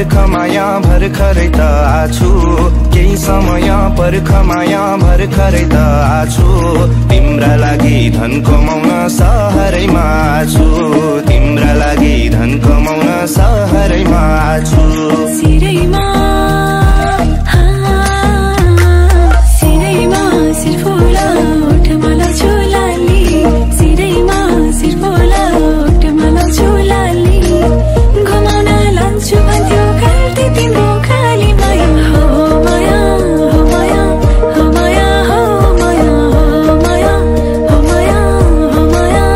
पर्खमाया भर्खरै त आछु केही समय पर्खमाया भर्खरै त आछु तिम्रा लागि धन कमाउन सहरैमा छु तिम्रा लागि धन कमाउन सहरैमा छु सिरैमा सिरैमा सिरफुला ओठमाला झुलाली सिरैमा सिरफुला ओठमाला झुलाली घुमाउन लान्छु भन्थ्यो गल्ती तिम्रो खाली माया हो माया हो माया हो माया हो माया हो माया हो माया हो माया